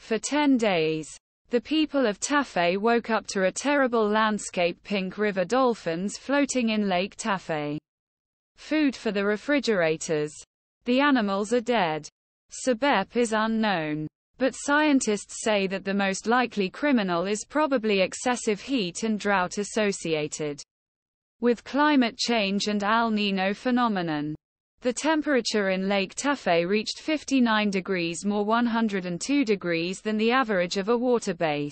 For 10 days, the people of Tafé woke up to a terrible landscape: pink river dolphins floating in Lake Tafé. Food for the refrigerators. The animals are dead. Sebep is unknown. But scientists say that the most likely criminal is probably excessive heat and drought associated with climate change and El Niño phenomenon. The temperature in Lake Tafé reached 59 degrees more 102 degrees than the average of a water base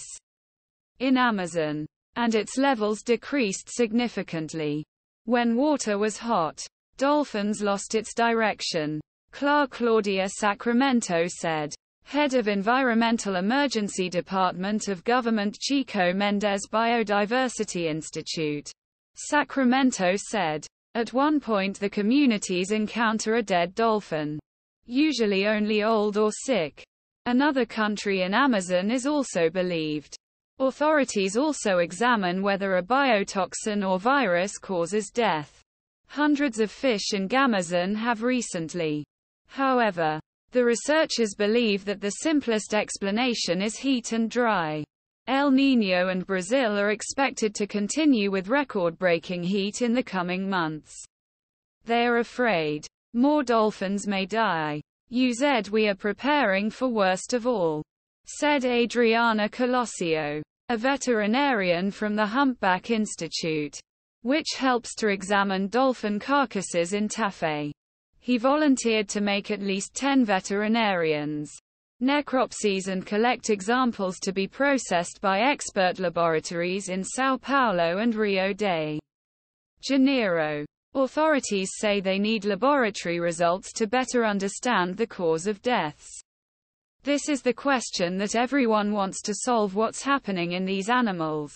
in Amazon, and its levels decreased significantly. When water was hot, dolphins lost its direction. Claudia Sacramento said. Head of Environmental Emergency Department of Government Chico Mendez Biodiversity Institute. Sacramento said. At one point the communities encounter a dead dolphin. Usually only old or sick. Another country in Amazon is also believed. Authorities also examine whether a biotoxin or virus causes death. Hundreds of fish in Amazon have recently. However, the researchers believe that the simplest explanation is heat and dry. El Niño and Brazil are expected to continue with record-breaking heat in the coming months. They are afraid more dolphins may die. We are preparing for worst of all, said Adriana Colosio, a veterinarian from the Humpback Institute, which helps to examine dolphin carcasses in Tafé. He volunteered to make at least 10 veterinarians necropsies and collect examples to be processed by expert laboratories in São Paulo and Rio de Janeiro. Authorities say they need laboratory results to better understand the cause of deaths. This is the question that everyone wants to solve: what's happening in these animals?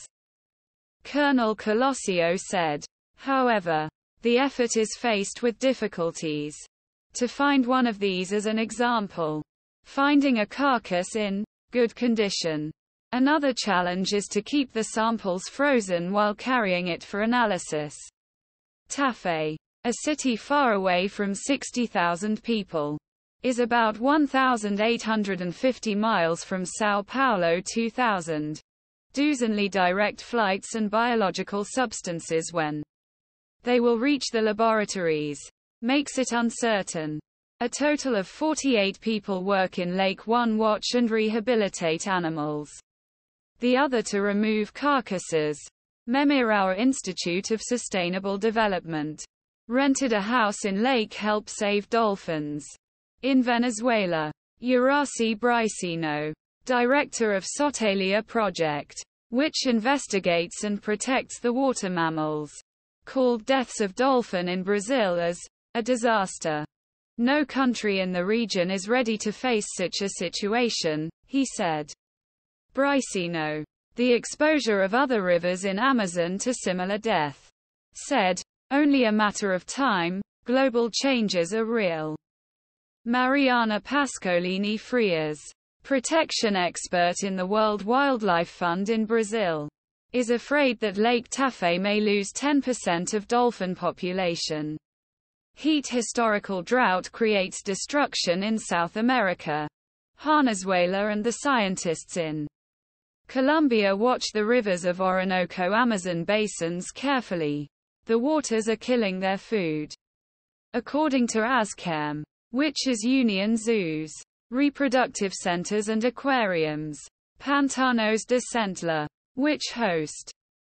Colonel Colosio said. However, the effort is faced with difficulties. To find one of these as an example, finding a carcass in good condition. Another challenge is to keep the samples frozen while carrying it for analysis. Tafé, a city far away from 60,000 people, is about 1,850 miles from São Paulo. 2,000 dozenly direct flights and biological substances when they will reach the laboratories makes it uncertain. A total of 48 people work in Lake One watch and rehabilitate animals. The other to remove carcasses. Memirau Institute of Sustainable Development rented a house in Lake Help Save Dolphins in Venezuela. Uraci Bricino, director of Sotalia Project, which investigates and protects the water mammals, called deaths of dolphin in Brazil as a disaster. No country in the region is ready to face such a situation, he said. Bricino, the exposure of other rivers in Amazon to similar death, said, only a matter of time. Global changes are real. Mariana Pascolini Frias, protection expert in the World Wildlife Fund in Brazil, is afraid that Lake Tafé may lose 10% of dolphin population. Heat. Historical drought creates destruction in South America. Venezuela and the scientists in Colombia watch the rivers of Orinoco-Amazon basins carefully. The waters are killing their food. According to ASCAM, which is Union Zoos, reproductive centers and aquariums, Pantanos de Centla, which host